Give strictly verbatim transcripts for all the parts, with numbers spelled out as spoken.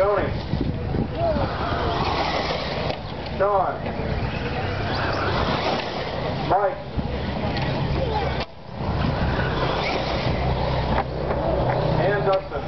Tony. Sean. Mike. And Dustin.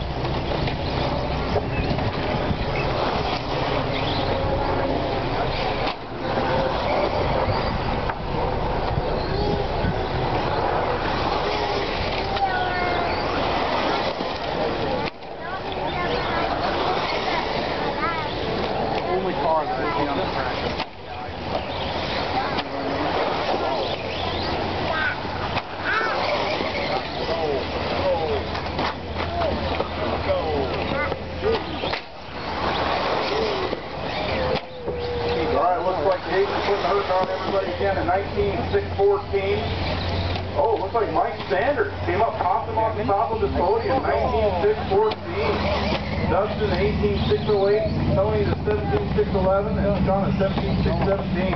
Only car that is on the track. On everybody again in nineteen six fourteen. Oh, looks like Mike Sanders came up, popped him off the top of the podium. nineteen six fourteen. Dustin eighteen six oh eight. Tony to seventeen six eleven, and Sean at seventeen six seventeen.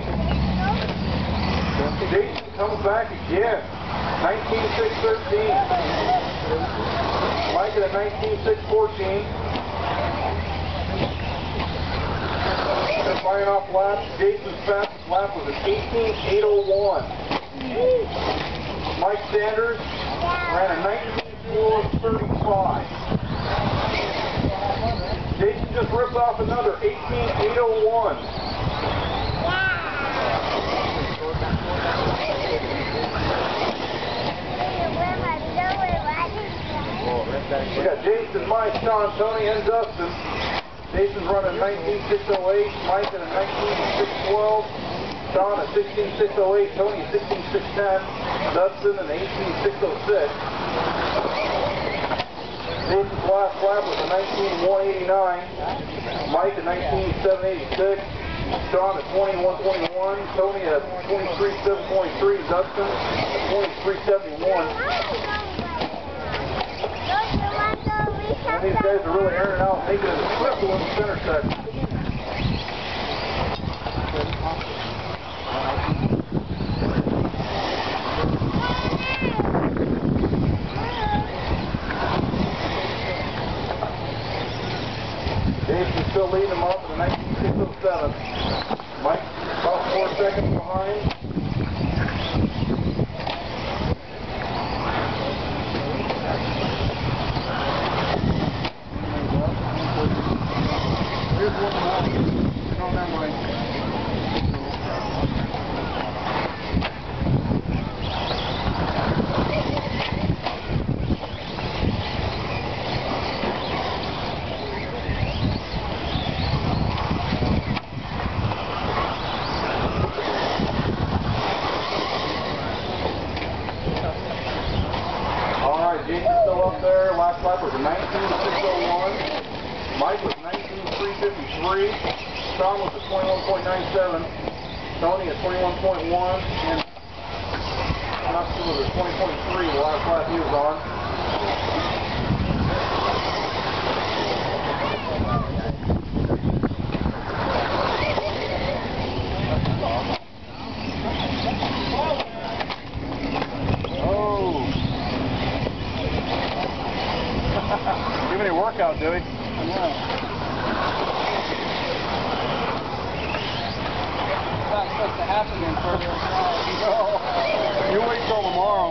Jason comes back again. nineteen six thirteen. Mike at nineteen six fourteen. Flying off laps. Jason's fastest lap was an eighteen eight oh one. Mike Sanders ran a nineteen four thirty-five. Jason just ripped off another eighteen eight oh one. We got Jason, Mike, Sean, Tony, and Dustin. Jason's running nineteen six oh eight, Mike at a nineteen six twelve, Sean at sixteen six oh eight, Tony at sixteen six ten, Dustin at eighteen six oh six. Jason's last lap was a nineteen one eighty-nine, Mike at nineteen seven eighty-six, Sean at twenty-one twenty-one, Tony at twenty-three seven twenty-three, Dustin at twenty-three seventy-one. These guys are really airing out, making it a swift in the center section. Jason's still leading them off in the nineteen six oh seven. Mike about four seconds behind. Here's one more. Get on that way. All right, Jason's still up there. Last lap was a nineteen six oh one. Mike was nineteen three fifty-three, Sean was at twenty-one point nine seven, Tony at twenty-one point one, and Dustin was at twenty point three the last lap he was on. Oh! Give me a workout, Dewey. Yeah. It's not supposed to happen in further no. You wait till tomorrow.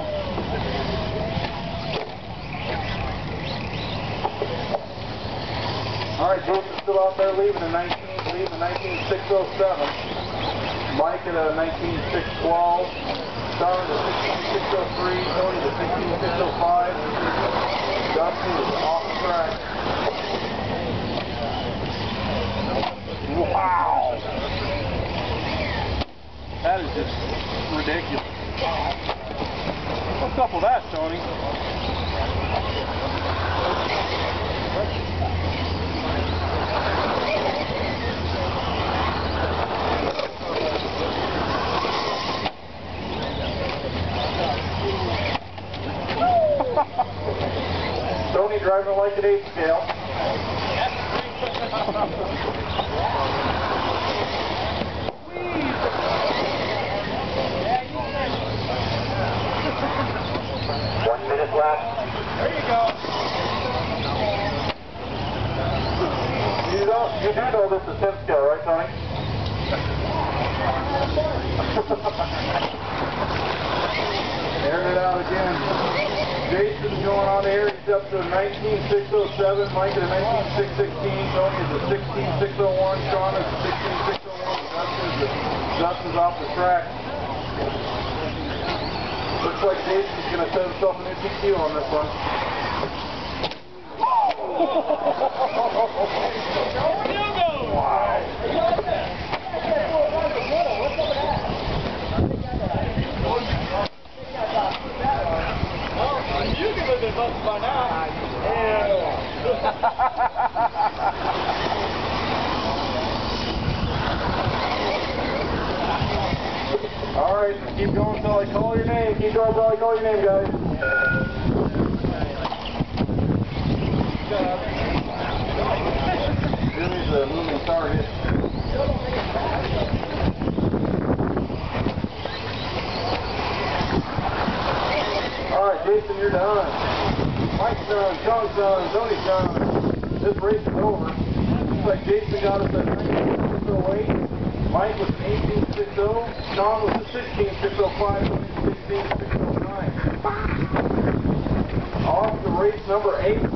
Alright, Jason's still out there leaving the nineteen, leaving the nineteen six oh seven. Mike at a nineteen six twelve. Sean at a sixteen six oh three. Tony at a sixteen six oh five. Dustin is off the track. Wow! That is just ridiculous. What's up with that, Tony? Tony driving like an eight scale. One minute left. There you go. You You do know this is ten scale, right, Tony? Airing it out again. Jason going on air. He's up to a nineteen six oh seven. Mike at a nineteen six sixteen. Tony is a sixteen six oh one. Sean is a sixteen six oh one. Dustin is a, Dustin's off the track. Looks like Jason's going to set himself a new T Q on this one. Wow. You can have been up by now. All right, keep going until I call your name. Keep going until I call your name, guys. Jimmy's a moving target. All right, Jason, you're done. Mike's done. Sean's done. Tony's done. This race is over. Looks like Jason got us at nineteen six oh eight. Mike was an eighteen six oh. Sean was a sixteen six oh five. Tony was sixteen six oh nine. Off to race number eight.